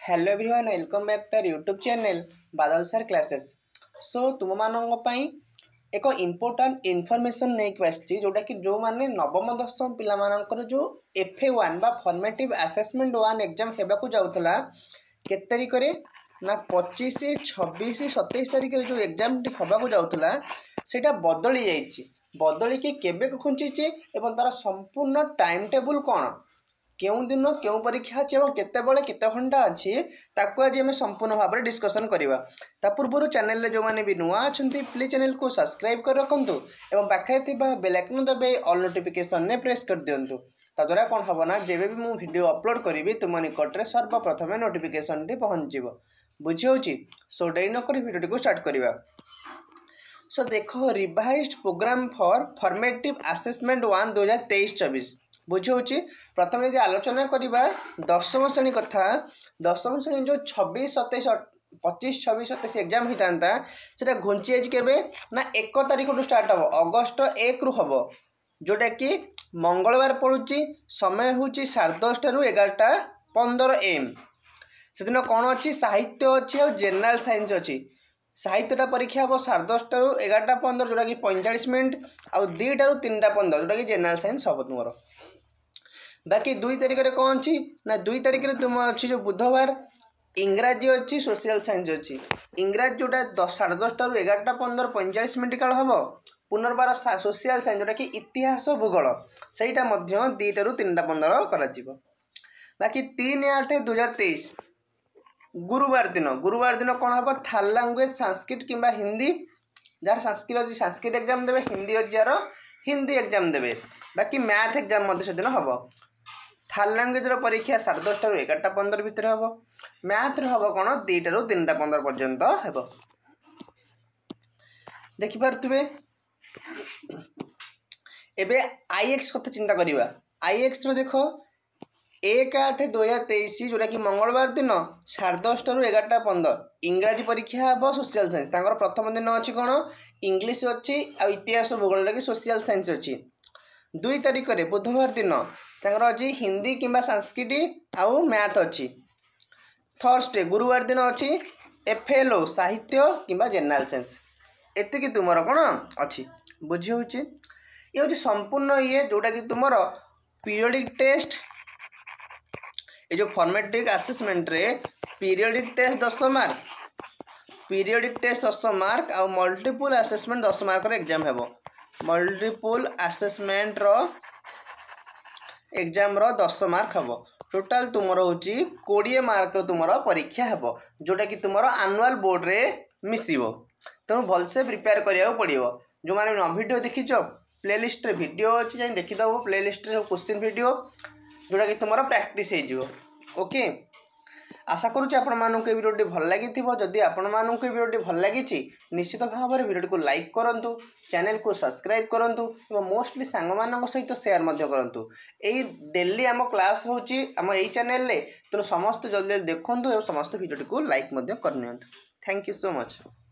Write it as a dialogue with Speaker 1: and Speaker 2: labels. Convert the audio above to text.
Speaker 1: Hello everyone welcome back to YouTube channel Badal sir classes. So तुम मानी एक important information नहीं आसी जोटा कि जो मैंने नवम दशम पिलामानकर जो FA1 बा फॉर्मेटिव असेसमेंट 1 एग्जाम होगा जाऊला के तारिख ना 25 26 27 तारिख जो एग्जाम होगा जाऊला सेटा बदली बदलिकी केबे खुंची एवं तार संपूर्ण टाइम टेबुल कौन केउं दिन केउं परीक्षा अच्छी और केतेबेले केते घंटा अच्छी ताकू आज आम संपूर्ण भाव में डिस्कसन करवा। ता पूर्व चैनल जो मैंने भी नुआ अच्छा प्लीज चैनल को सब्सक्राइब कर रखु और पाखे बेल आइकन दबे ऑल नोटिफिकेशन ने प्रेस कर दिंतु। ताद्वारा कौन हम ना जब भी मुझे वीडियो अपलोड करी तुम निकट में सर्वप्रथम नोटिफिकेशन टी पहुँच बुझी होची। सो डेरी नक वीडियो को स्टार्ट करवा। सो देखो revised program for formative assessment 1 2023-24 बुझे प्रथम यदि आलोचना करवा दशम श्रेणी कथा दशम श्रेणी जो 26 27 25 26 27 एग्जाम होता है घुंची आज के ना 1 तारिख स्टार्ट हम अगस्ट 1 रु हम जोटा कि मंगलवार पड़ुची समय हूँ 10:30 रु 11:15 AM से दिन कौन अच्छी साहित्य अच्छी और जेनराल साइंस अच्छी साहित्यटा परीक्षा हम 10:30 रु 11:15 जोटा कि 45 मिनट आउ 2टा रु 3:15 जोटा कि जेनराल साइंस हम तुम बाकी 2 तारिख में कौन अच्छी ना 2 तारिख में तुम अच्छी जो बुधवार इंग्राजी अच्छी सोशल साइंस अच्छी इंग्राजी जोटा 10:30 रु 11:15 45 मिनट काल हम पुनर्बार सोशल साइंस जोटा कि इतिहास भूगोल सहीटा 2टा रु 3:15 कर बाकी 3/8/2023 गुरुवार दिन कौन हम थाल लैंग्वेज संस्कृत किंबा हिंदी जार संस्कृत अच्छी संस्कृत एग्जाम देवे हिंदी अच्छी जार हिंदी एग्जाम देवे बाकी मैथ एग्जाम से दिन हम थाल लैंग्वेज परीक्षा 10:30 रु 11:15 भितर हम मैथ हम कौन 2टा रु 3:15 पर्यंत हम देखिपे। एबे IX कथा चिंता करवा IX देख 1/8/2023 जोटा कि मंगलवार दिन 10:30 रु 11:15 इंग्राजी परीक्षा हम सोशल साइंस प्रथम दिन अच्छी कौन इंग्लीश अच्छी आ इतिहास भूगोल लगी सोशल साइंस अच्छी 2 तारिख में बुधवार दिन अच्छी हिंदी किंबा संस्कृत आउ मैथ अच्छी थर्सडे गुरुवार दिन अच्छी FLO साहित्य किंबा जेनराल साइंस एतिकी तुम कौन अच्छी बुझी हो ये हूँ संपूर्ण ये जोटा कि तुम पीरियडिक टेस्ट ये जो फॉर्मेटिव असेसमेंट रे periodic test 10 mark periodic test 10 mark आ मल्टीपल असेसमेंट 10 मार्क एग्जाम हेबो मल्टीपल असेसमेंट रो एग्जाम रो 10 मार्क हेबो टोटाल तुमर होची 20 मार्क रो तुमर परीक्षा हेबो जोटा कि तुमर एनुअल बोर्ड रे मिसिबो तेणु भलसे प्रिपेयर करिया पड़िबो। जो माने न वीडियो देखिचो प्लेलिस्ट रे वीडियो अछि जाई देखि दबो प्लेलिस्ट रे क्वेश्चन वीडियो जोटा कि तुम प्रैक्टिस हो ओके। आशा करुँच आपण मानक वीडियो भल लगी जदि आपण मानक वीडियो भल लगी निश्चित भाव में वीडियो को लाइक करूँ चैनल को सब्सक्राइब करूँ और मोस्टली सांग मान सहित शेयर करूँ। यही डेली आम क्लास होची आम यही चैनल रे तेणु समस्त जल्दी देखूँ और समस्त वीडियो को लाइक करनी। Thank you so much.